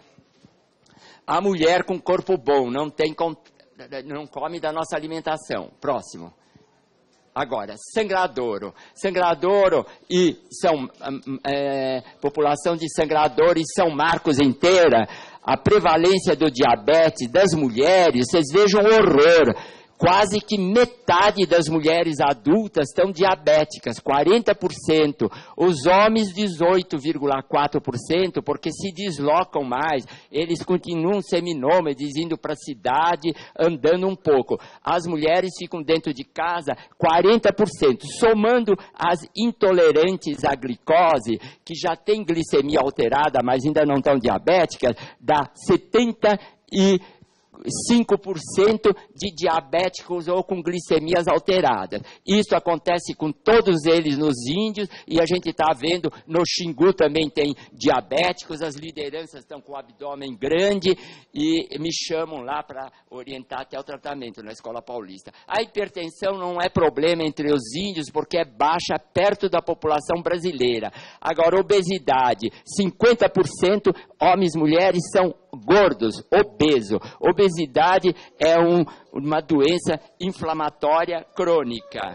A mulher com corpo bom, não, tem, não come da nossa alimentação. Próximo. Agora, sangradouro. Sangradouro e São, é, população de sangradouro e São Marcos inteira, a prevalência do diabetes das mulheres, vocês vejam o horror. Quase que metade das mulheres adultas estão diabéticas, quarenta por cento. Os homens, dezoito vírgula quatro por cento, porque se deslocam mais. Eles continuam seminômades, indo para a cidade, andando um pouco. As mulheres ficam dentro de casa, quarenta por cento. Somando as intolerantes à glicose, que já têm glicemia alterada, mas ainda não estão diabéticas, dá setenta e cinco por cento de diabéticos ou com glicemias alteradas. Isso acontece com todos eles nos índios e a gente está vendo no Xingu também tem diabéticos, as lideranças estão com o abdômen grande e me chamam lá para orientar até o tratamento na Escola Paulista. A hipertensão não é problema entre os índios porque é baixa perto da população brasileira. Agora, obesidade, cinquenta por cento homens e mulheres são gordos, obeso. Obesidade é um, uma doença inflamatória crônica.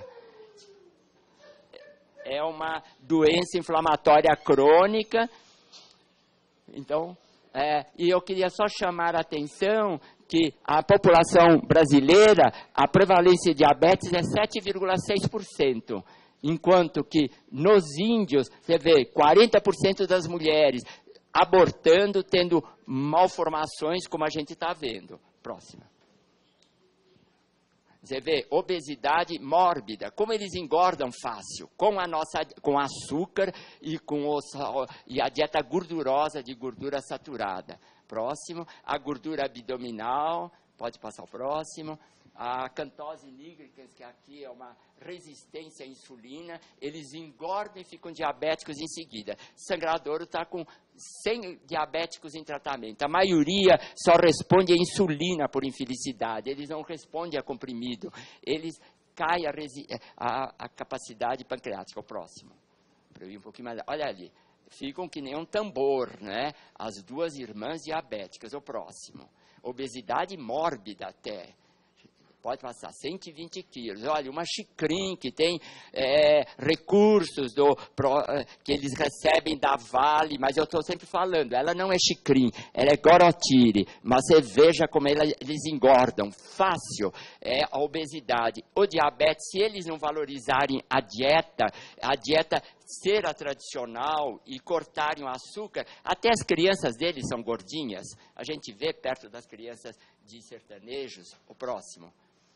É uma doença inflamatória crônica. Então, é, e eu queria só chamar a atenção que a população brasileira, a prevalência de diabetes é sete vírgula seis por cento. Enquanto que nos índios, você vê, quarenta por cento das mulheres abortando, tendo malformações, como a gente está vendo. Próxima. Você vê, obesidade mórbida, como eles engordam fácil, com a nossa, com açúcar e com o, e a dieta gordurosa de gordura saturada. Próximo, a gordura abdominal, pode passar o próximo. A cantose nigricans, que aqui é uma resistência à insulina, eles engordam e ficam diabéticos em seguida. Sangradouro está com cem diabéticos em tratamento. A maioria só responde a insulina por infelicidade, eles não respondem a comprimido. Eles caem a, a, a capacidade pancreática. O próximo. Para eu ir um pouquinho mais. Olha ali. ficam que nem um tambor, né? As duas irmãs diabéticas, o próximo. Obesidade mórbida até. Pode passar cento e vinte quilos. Olha, uma Xicrin que tem é, recursos do, pro, que eles recebem da Vale, mas eu estou sempre falando, ela não é Xicrin, ela é Gorotire, mas você veja como ela, eles engordam, fácil. É a obesidade, o diabetes, se eles não valorizarem a dieta, a dieta ser a tradicional e cortarem o açúcar, até as crianças deles são gordinhas. A gente vê perto das crianças de sertanejos, o próximo.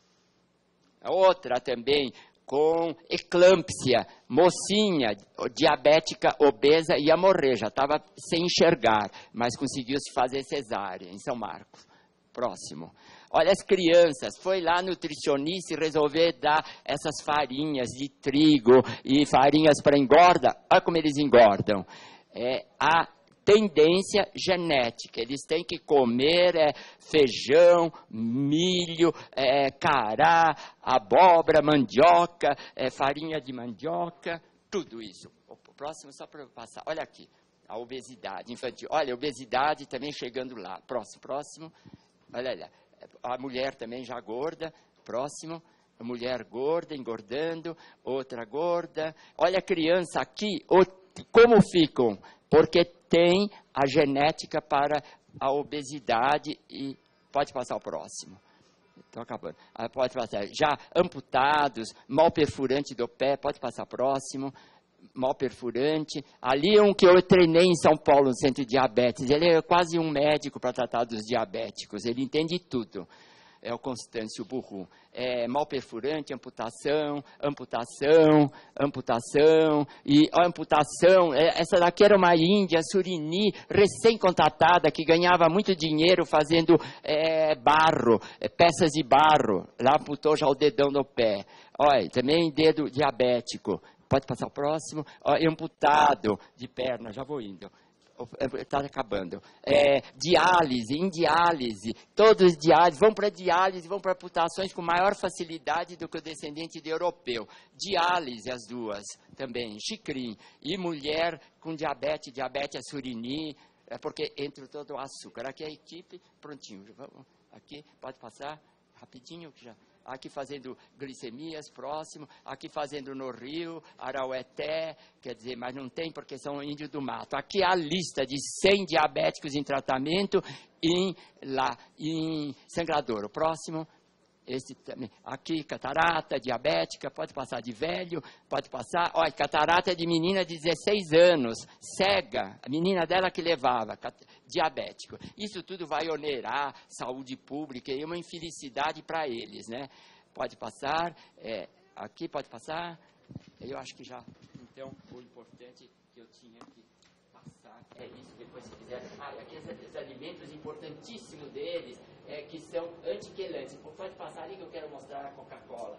Outra também, com eclâmpsia, mocinha, diabética, obesa, ia morrer, já estava sem enxergar, mas conseguiu se fazer cesárea em São Marcos. Próximo. Olha as crianças, foi lá nutricionista e resolver dar essas farinhas de trigo e farinhas para engorda, olha como eles engordam. É a tendência genética, eles têm que comer é, feijão, milho, é, cará, abóbora, mandioca, é, farinha de mandioca, tudo isso. O próximo, só para eu passar, olha aqui, a obesidade infantil. Olha, a obesidade também chegando lá. Próximo, próximo, olha lá, a mulher também já gorda, próximo. A mulher gorda, engordando, outra gorda. Olha a criança aqui, como ficam? Porque tem a genética para a obesidade e pode passar o próximo. Estou acabando. Ah, pode passar. Já amputados, mal perfurante do pé, pode passar próximo. Mal perfurante. Ali é um que eu treinei em São Paulo, no centro de diabetes. Ele é quase um médico para tratar dos diabéticos. Ele entende tudo. É o Constâncio Burru. É mal perfurante, amputação, amputação, amputação. E a amputação, essa daqui era uma índia, Surini, recém-contratada, que ganhava muito dinheiro fazendo é, barro, é, peças de barro. Lá amputou já o dedão do pé. Olha, também dedo diabético. Pode passar o próximo. Olha, amputado de perna, já vou indo. Está acabando. É, diálise, em diálise, todos diálise, vão para diálise, vão para amputações com maior facilidade do que o descendente de europeu. Diálise, as duas também, Xicrin. E mulher com diabetes, diabetes Surini, é porque entra todo o açúcar. Aqui é a equipe, prontinho. Aqui, pode passar rapidinho, que já... Aqui fazendo glicemias, próximo. Aqui fazendo no Rio, Araueté, quer dizer, mas não tem porque são índios do mato. Aqui a lista de cem diabéticos em tratamento em, lá, em Sangradouro. Próximo, esse também. Aqui, catarata, diabética, pode passar de velho, pode passar. Olha, catarata é de menina de dezesseis anos, cega, a menina dela que levava, diabético. Isso tudo vai onerar saúde pública e uma infelicidade para eles, né? Pode passar, é, aqui pode passar. Eu acho que já, então, o importante que eu tinha que passar é isso, depois se quiser. Ah, aqui os alimentos importantíssimos deles, é, que são antiquelantes. Pode passar ali que eu quero mostrar a Coca-Cola.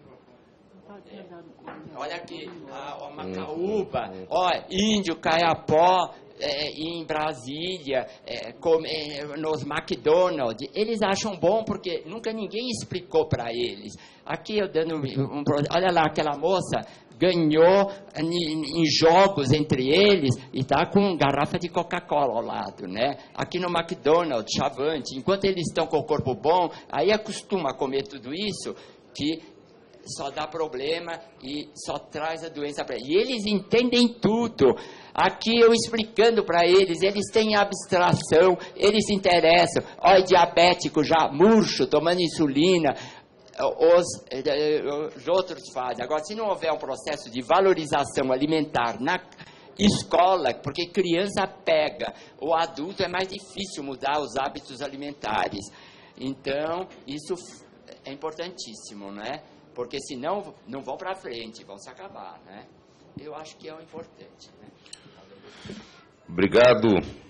É. Olha aqui, a, a macaúba, olha, índio, caiapó, é, em Brasília, é, come, é, nos McDonald's, eles acham bom porque nunca ninguém explicou para eles. Aqui eu dando um, um, olha lá, aquela moça ganhou em, em jogos entre eles e está com garrafa de Coca-Cola ao lado, né? Aqui no McDonald's, Chavante, enquanto eles estão com o corpo bom, aí acostuma a comer tudo isso que só dá problema e só traz a doença para eles. E eles entendem tudo. Aqui eu explicando para eles, eles têm abstração, eles se interessam. Olha, diabético já, murcho, tomando insulina. Os, os outros fazem. Agora, se não houver um processo de valorização alimentar na escola, porque criança pega, o adulto é mais difícil mudar os hábitos alimentares. Então, isso é importantíssimo, né? Porque senão não vão para frente, vão se acabar, né? Eu acho que é o importante, né? Obrigado,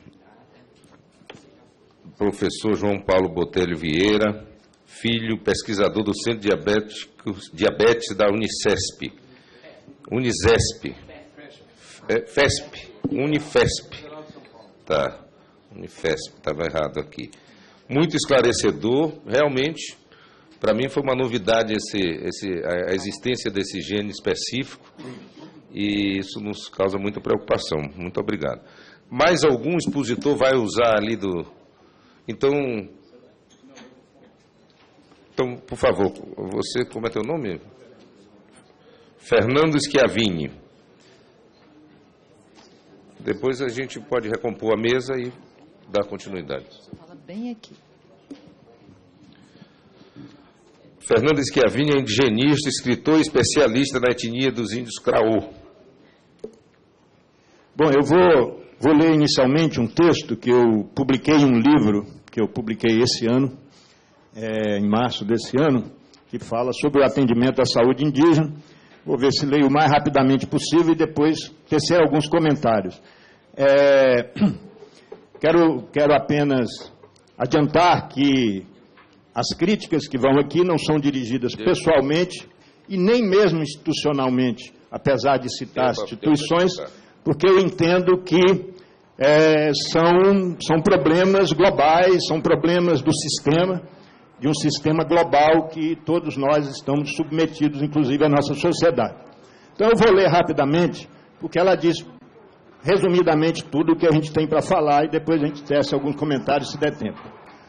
professor João Paulo Botelho Vieira, filho, pesquisador do Centro Diabético, Diabetes da Unicesp. Unicesp. É, FESP. Unifesp. Tá. Unifesp, estava errado aqui. Muito esclarecedor, realmente. Para mim foi uma novidade esse, esse, a existência desse gene específico e isso nos causa muita preocupação. Muito obrigado. Mais algum expositor vai usar ali do... Então, então por favor, você, como é teu nome? Fernando Schiavini. Depois a gente pode recompor a mesa e dar continuidade. Fala bem aqui. Fernando Schiavini é indigenista, escritor e especialista na etnia dos índios Craô. Bom, eu vou, vou ler inicialmente um texto que eu publiquei em um livro, que eu publiquei esse ano, é, em março desse ano, que fala sobre o atendimento à saúde indígena. Vou ver se leio o mais rapidamente possível e depois tecer alguns comentários. É, quero, quero apenas adiantar que as críticas que vão aqui não são dirigidas pessoalmente e nem mesmo institucionalmente, apesar de citar as instituições, porque eu entendo que é, são, são problemas globais, são problemas do sistema, de um sistema global que todos nós estamos submetidos, inclusive a nossa sociedade. Então eu vou ler rapidamente, porque ela diz resumidamente tudo o que a gente tem para falar e depois a gente tece alguns comentários se der tempo.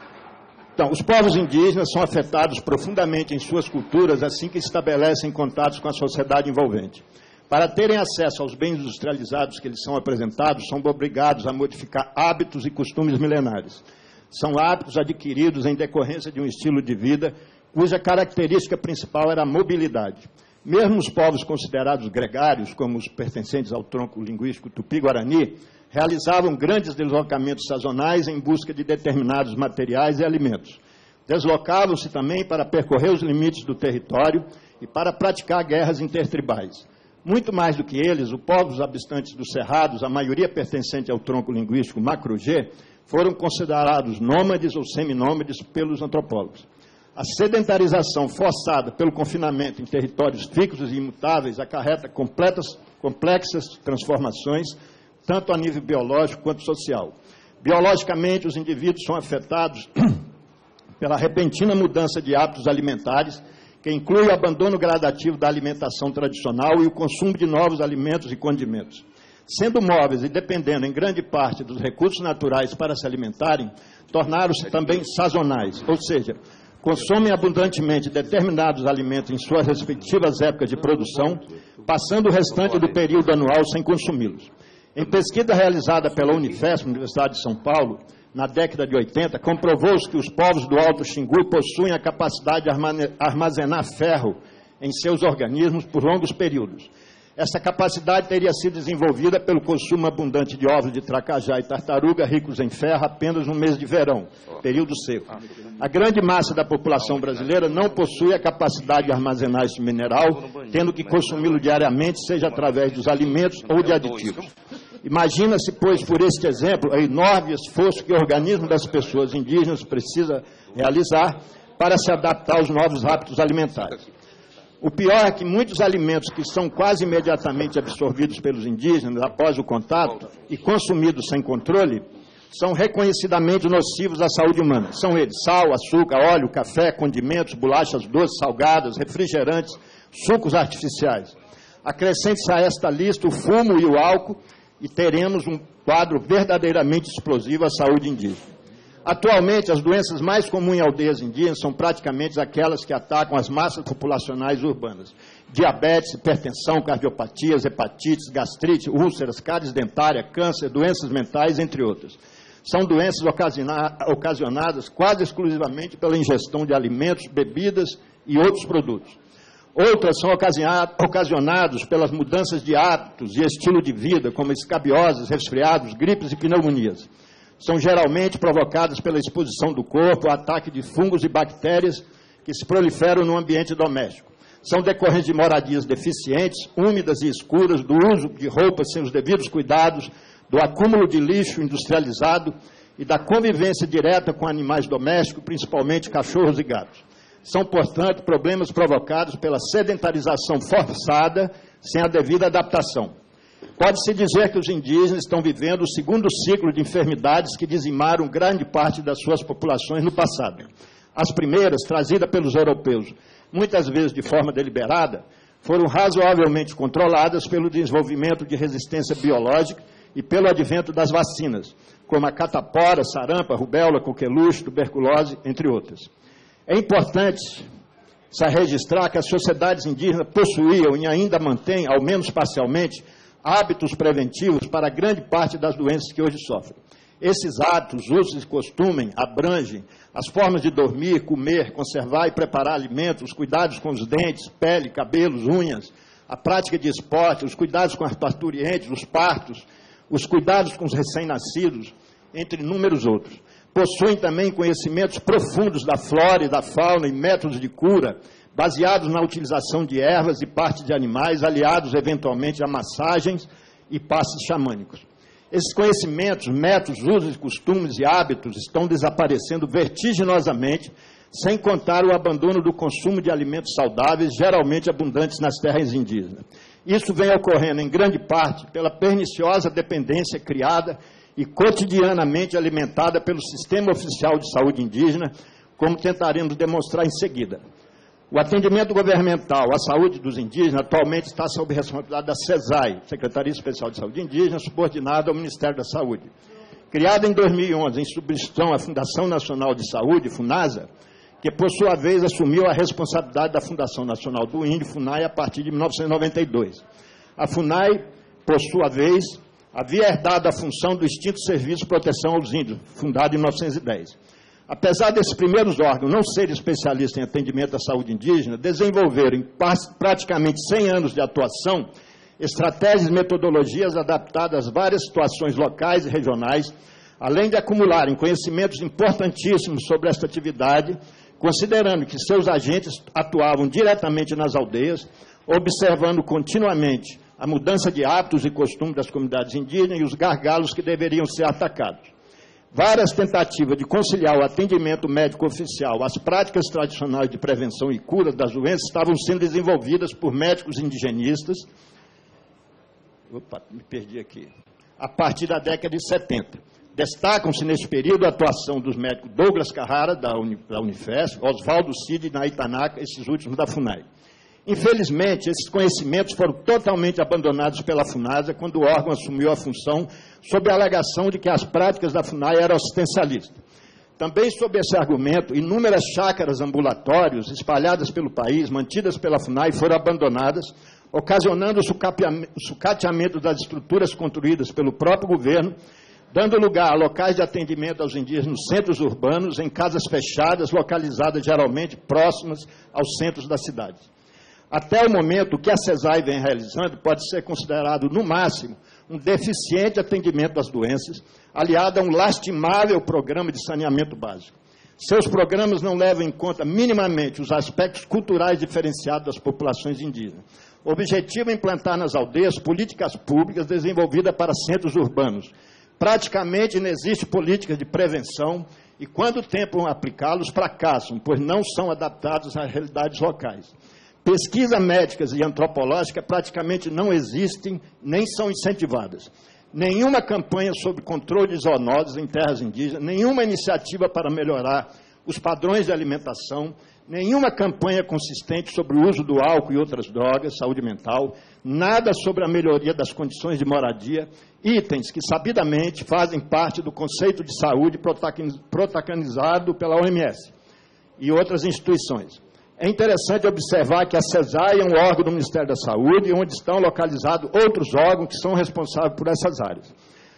Então, os povos indígenas são afetados profundamente em suas culturas assim que estabelecem contatos com a sociedade envolvente. Para terem acesso aos bens industrializados que eles são apresentados, são obrigados a modificar hábitos e costumes milenares. São hábitos adquiridos em decorrência de um estilo de vida cuja característica principal era a mobilidade. Mesmo os povos considerados gregários, como os pertencentes ao tronco linguístico tupi-guarani, realizavam grandes deslocamentos sazonais em busca de determinados materiais e alimentos. Deslocavam-se também para percorrer os limites do território e para praticar guerras intertribais. Muito mais do que eles, os povos habitantes dos cerrados, a maioria pertencente ao tronco linguístico macro-G, foram considerados nômades ou seminômades pelos antropólogos. A sedentarização forçada pelo confinamento em territórios fixos e imutáveis acarreta completas, complexas transformações, tanto a nível biológico quanto social. Biologicamente, os indivíduos são afetados pela repentina mudança de hábitos alimentares, que inclui o abandono gradativo da alimentação tradicional e o consumo de novos alimentos e condimentos. Sendo móveis e dependendo em grande parte dos recursos naturais para se alimentarem, tornaram-se também sazonais, ou seja, consomem abundantemente determinados alimentos em suas respectivas épocas de produção, passando o restante do período anual sem consumi-los. Em pesquisa realizada pela Unifesp, Universidade de São Paulo, na década de oitenta, comprovou-se que os povos do Alto Xingu possuem a capacidade de armazenar ferro em seus organismos por longos períodos. Essa capacidade teria sido desenvolvida pelo consumo abundante de ovos de tracajá e tartaruga ricos em ferro apenas no mês de verão, período seco. A grande massa da população brasileira não possui a capacidade de armazenar esse mineral, tendo que consumi-lo diariamente, seja através dos alimentos ou de aditivos. Imagina-se, pois, por este exemplo, o enorme esforço que o organismo das pessoas indígenas precisa realizar para se adaptar aos novos hábitos alimentares. O pior é que muitos alimentos que são quase imediatamente absorvidos pelos indígenas após o contato e consumidos sem controle, são reconhecidamente nocivos à saúde humana. São eles sal, açúcar, óleo, café, condimentos, bolachas doces, salgadas, refrigerantes, sucos artificiais. Acrescente-se a esta lista o fumo e o álcool e teremos um quadro verdadeiramente explosivo à saúde indígena. Atualmente, as doenças mais comuns em aldeias indígenas são praticamente aquelas que atacam as massas populacionais urbanas. Diabetes, hipertensão, cardiopatias, hepatites, gastrite, úlceras, cáries dentária, câncer, doenças mentais, entre outras. São doenças ocasionadas quase exclusivamente pela ingestão de alimentos, bebidas e outros produtos. Outras são ocasionadas pelas mudanças de hábitos e estilo de vida, como escabioses, resfriados, gripes e pneumonias. São geralmente provocadas pela exposição do corpo ao ataque de fungos e bactérias que se proliferam no ambiente doméstico. São decorrentes de moradias deficientes, úmidas e escuras, do uso de roupas sem os devidos cuidados, do acúmulo de lixo industrializado e da convivência direta com animais domésticos, principalmente cachorros e gatos. São, portanto, problemas provocados pela sedentarização forçada sem a devida adaptação. Pode-se dizer que os indígenas estão vivendo o segundo ciclo de enfermidades que dizimaram grande parte das suas populações no passado. As primeiras, trazidas pelos europeus, muitas vezes de forma deliberada, foram razoavelmente controladas pelo desenvolvimento de resistência biológica e pelo advento das vacinas, como a catapora, sarampo, rubéola, coqueluche, tuberculose, entre outras. É importante se registrar que as sociedades indígenas possuíam e ainda mantêm, ao menos parcialmente, hábitos preventivos para grande parte das doenças que hoje sofrem. Esses hábitos, usos e costumes abrangem as formas de dormir, comer, conservar e preparar alimentos, os cuidados com os dentes, pele, cabelos, unhas, a prática de esporte, os cuidados com as parturientes, os partos, os cuidados com os recém-nascidos, entre inúmeros outros. Possuem também conhecimentos profundos da flora e da fauna e métodos de cura, baseados na utilização de ervas e partes de animais, aliados eventualmente a massagens e passes xamânicos. Esses conhecimentos, métodos, usos, costumes e hábitos estão desaparecendo vertiginosamente, sem contar o abandono do consumo de alimentos saudáveis, geralmente abundantes nas terras indígenas. Isso vem ocorrendo, em grande parte, pela perniciosa dependência criada e cotidianamente alimentada pelo Sistema Oficial de Saúde Indígena, como tentaremos demonstrar em seguida. O atendimento governamental à saúde dos indígenas atualmente está sob responsabilidade da SESAI, Secretaria Especial de Saúde Indígena, subordinada ao Ministério da Saúde. Criada em dois mil e onze, em substituição à Fundação Nacional de Saúde, FUNASA, que, por sua vez, assumiu a responsabilidade da Fundação Nacional do Índio, FUNAI, a partir de mil novecentos e noventa e dois. A FUNAI, por sua vez, havia herdado a função do extinto Serviço de Proteção aos Índios, fundado em mil novecentos e dez. Apesar desses primeiros órgãos não serem especialistas em atendimento à saúde indígena, desenvolveram, em praticamente cem anos de atuação, estratégias e metodologias adaptadas às várias situações locais e regionais, além de acumularem conhecimentos importantíssimos sobre esta atividade, considerando que seus agentes atuavam diretamente nas aldeias, observando continuamente a mudança de hábitos e costumes das comunidades indígenas e os gargalos que deveriam ser atacados. Várias tentativas de conciliar o atendimento médico oficial às práticas tradicionais de prevenção e cura das doenças estavam sendo desenvolvidas por médicos indigenistas, opa, me perdi aqui, a partir da década de setenta. Destacam-se nesse período a atuação dos médicos Douglas Carrara, da, Uni, da Unifesp, Oswaldo Cid, na Itanaca, esses últimos da FUNAI. Infelizmente, esses conhecimentos foram totalmente abandonados pela FUNASA quando o órgão assumiu a função sob a alegação de que as práticas da FUNAI eram assistencialistas. Também sob esse argumento, inúmeras chácaras ambulatórios espalhadas pelo país, mantidas pela FUNAI, foram abandonadas, ocasionando o sucateamento das estruturas construídas pelo próprio governo, dando lugar a locais de atendimento aos indígenas nos centros urbanos, em casas fechadas, localizadas geralmente próximas aos centros da cidade. Até o momento, o que a SESAI vem realizando pode ser considerado, no máximo, um deficiente atendimento às doenças, aliado a um lastimável programa de saneamento básico. Seus programas não levam em conta minimamente os aspectos culturais diferenciados das populações indígenas. O objetivo é implantar nas aldeias políticas públicas desenvolvidas para centros urbanos. Praticamente não existe política de prevenção e, quando tentam aplicá-los, fracassam, pois não são adaptados às realidades locais. Pesquisas médicas e antropológicas praticamente não existem, nem são incentivadas. Nenhuma campanha sobre controle de zoonoses em terras indígenas, nenhuma iniciativa para melhorar os padrões de alimentação, nenhuma campanha consistente sobre o uso do álcool e outras drogas, saúde mental, nada sobre a melhoria das condições de moradia, itens que sabidamente fazem parte do conceito de saúde protagonizado pela O M S e outras instituições. É interessante observar que a SESAI é um órgão do Ministério da Saúde, onde estão localizados outros órgãos que são responsáveis por essas áreas.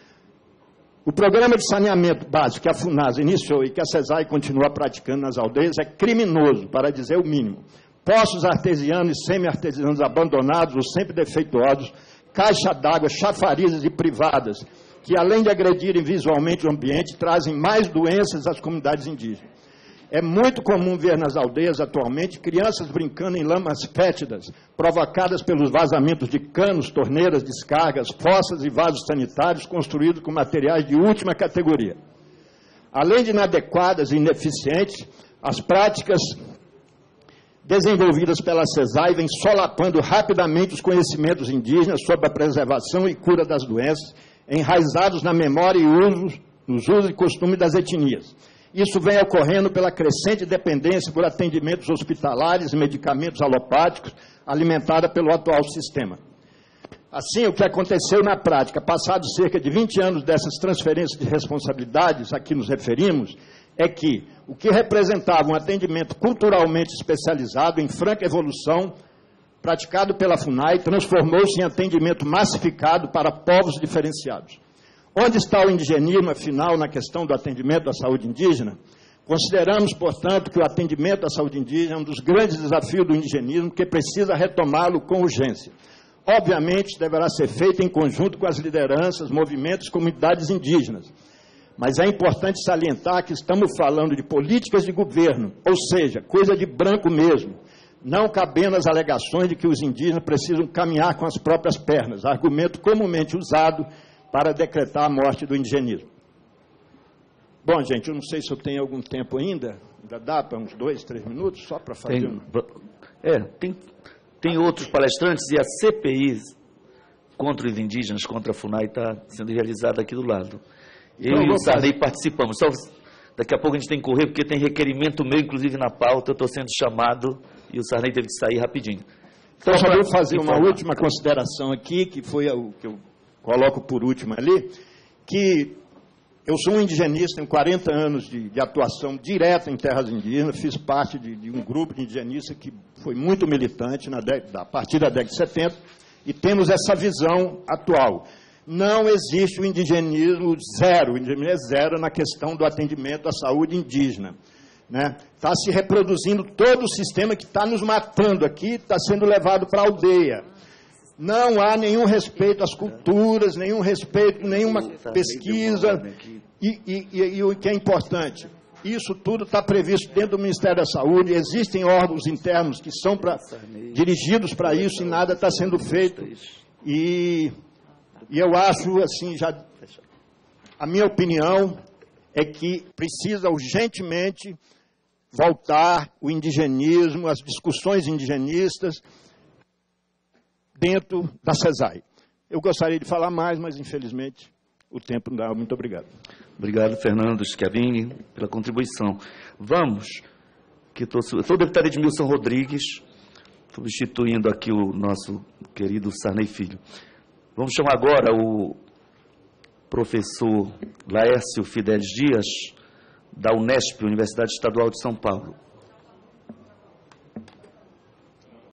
O programa de saneamento básico que a FUNASA iniciou e que a SESAI continua praticando nas aldeias é criminoso, para dizer o mínimo. Poços artesianos e semi-artesianos abandonados ou sempre defeituosos, caixa d'água, chafarizes e privadas, que além de agredirem visualmente o ambiente, trazem mais doenças às comunidades indígenas. É muito comum ver nas aldeias atualmente crianças brincando em lamas fétidas, provocadas pelos vazamentos de canos, torneiras, descargas, fossas e vasos sanitários construídos com materiais de última categoria. Além de inadequadas e ineficientes, as práticas desenvolvidas pela SESAI vêm solapando rapidamente os conhecimentos indígenas sobre a preservação e cura das doenças, enraizados na memória e usos, nos usos e costumes das etnias. Isso vem ocorrendo pela crescente dependência por atendimentos hospitalares e medicamentos alopáticos, alimentada pelo atual sistema. Assim, o que aconteceu na prática, passados cerca de vinte anos dessas transferências de responsabilidades a que nos referimos, é que o que representava um atendimento culturalmente especializado, em franca evolução, praticado pela FUNAI, transformou-se em atendimento massificado para povos diferenciados. Onde está o indigenismo, afinal, na questão do atendimento à saúde indígena? Consideramos, portanto, que o atendimento à saúde indígena é um dos grandes desafios do indigenismo, que precisa retomá-lo com urgência. Obviamente, deverá ser feito em conjunto com as lideranças, movimentos, comunidades indígenas. Mas é importante salientar que estamos falando de políticas de governo, ou seja, coisa de branco mesmo, não cabendo as alegações de que os indígenas precisam caminhar com as próprias pernas, argumento comumente usado para decretar a morte do indigenismo. Bom, gente, eu não sei se eu tenho algum tempo ainda, ainda dá para uns dois, três minutos, só para fazer... Tem, um... é, tem... Tem outros palestrantes e a C P I contra os indígenas, contra a FUNAI, está sendo realizada aqui do lado. Eu então, e o Sarney participamos. Só daqui a pouco a gente tem que correr, porque tem requerimento meu, inclusive na pauta, eu estou sendo chamado e o Sarney teve que sair rapidinho. Então, só vou fazer uma última consideração aqui, que foi o que eu coloco por último ali, que eu sou um indigenista, tenho quarenta anos de, de atuação direta em terras indígenas, fiz parte de, de um grupo de indigenistas que foi muito militante na década, a partir da década de setenta, e temos essa visão atual. Não existe o indigenismo zero, o indigenismo é zero na questão do atendimento à saúde indígena. Né? Está se reproduzindo todo o sistema que está nos matando aqui, está sendo levado para a aldeia. Não há nenhum respeito às culturas, nenhum respeito, nenhuma pesquisa. E, e, e, e o que é importante, isso tudo está previsto dentro do Ministério da Saúde, existem órgãos internos que são pra, dirigidos para isso e nada está sendo feito. E, e eu acho, assim, já, a minha opinião é que precisa urgentemente voltar o indigenismo, as discussões indigenistas, dentro da CESAI. Eu gostaria de falar mais, mas, infelizmente, o tempo não dá. Muito obrigado. Obrigado, Fernando Schiavini, pela contribuição. Vamos, que estou o deputado Edmilson Rodrigues, substituindo aqui o nosso querido Sarney Filho. Vamos chamar agora o professor Laércio Fidelis Dias, da Unesp, Universidade Estadual de São Paulo.